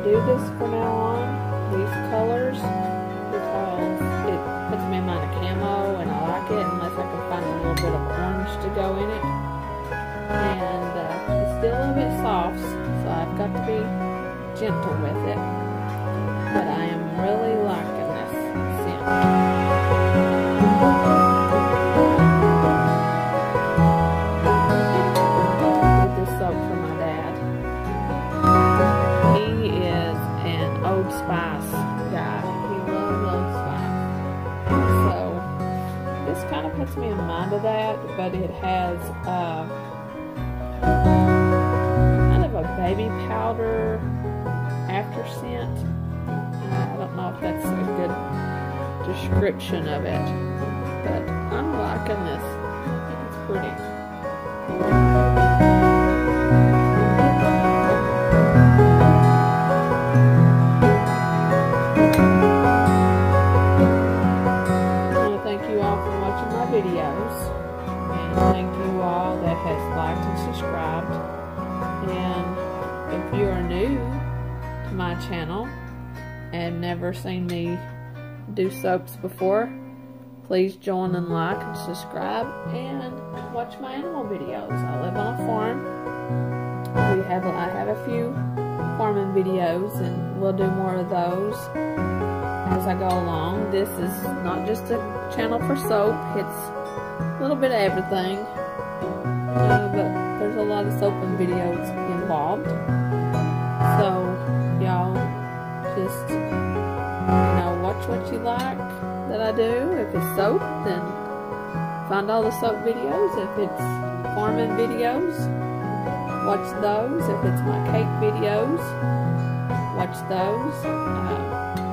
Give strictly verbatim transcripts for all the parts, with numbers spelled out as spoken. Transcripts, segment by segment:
do this from now on, these colors, because it puts me in mind of camo and I like it, unless I can find a little bit of orange to go in it. And uh, it's still a little bit soft, so I've got to be gentle with it. But I am really liking this scent. Spice guy. He loves Old Spice. So this kind of puts me in mind of that, but it has uh, kind of a baby powder after scent. I don't know if that's a good description of it, but I'm liking this. I think it's pretty. Videos, and thank you all that has liked and subscribed. And if you are new to my channel and never seen me do soaps before, please join and like and subscribe and watch my animal videos. I live on a farm. We have I have a few farming videos, and we'll do more of those as I go along. This is not just a channel for soap, it's a little bit of everything, uh, but there's a lot of soap and videos involved. So y'all just, you know, watch what you like that I do. If it's soap, then find all the soap videos. If it's farming videos, watch those. If it's my cake videos, watch those. Uh,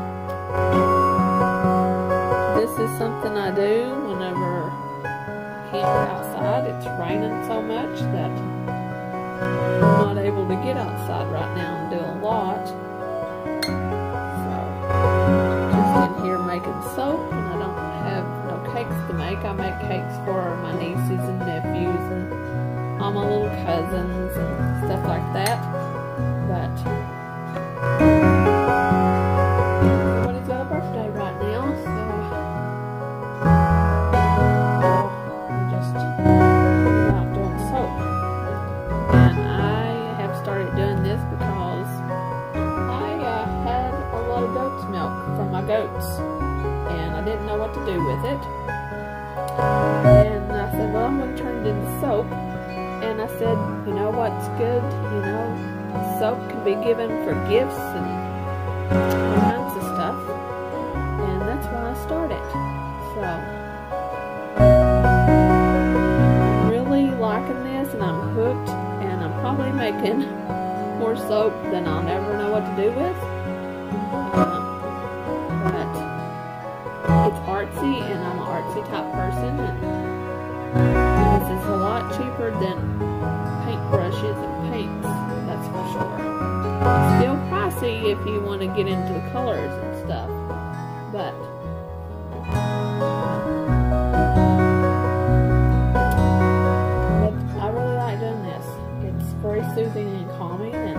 This is something I do whenever I can't get outside. It's raining so much that I'm not able to get outside right now and do a lot. So I'm just in here making soap, and I don't have no cakes to make. I make cakes for my nieces and nephews and all my little cousins and stuff like that. But goats, and I didn't know what to do with it, and I said, well, I'm going to turn it into soap. And I said, you know what's good, you know, soap can be given for gifts and all kinds of stuff, and that's why I started. So I'm really liking this, and I'm hooked, and I'm probably making more soap than I'll never know what to do with. Um, It's artsy, and I'm an artsy type person, and this is a lot cheaper than paintbrushes and paints, that's for sure. Still pricey if you want to get into the colors and stuff, but but I really like doing this. It's very soothing and calming, and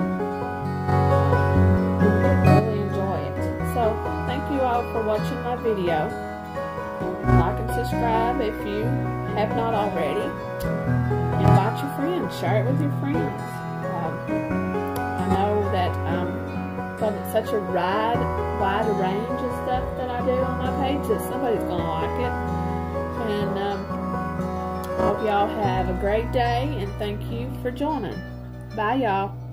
I really enjoy it. So thank you all for watching my video. Like and subscribe if you have not already. Invite your friends. Share it with your friends. Um, I know that I'm um, such a wide, wide range of stuff that I do on my page that somebody's going to like it. And um, I hope y'all have a great day, and thank you for joining. Bye, y'all.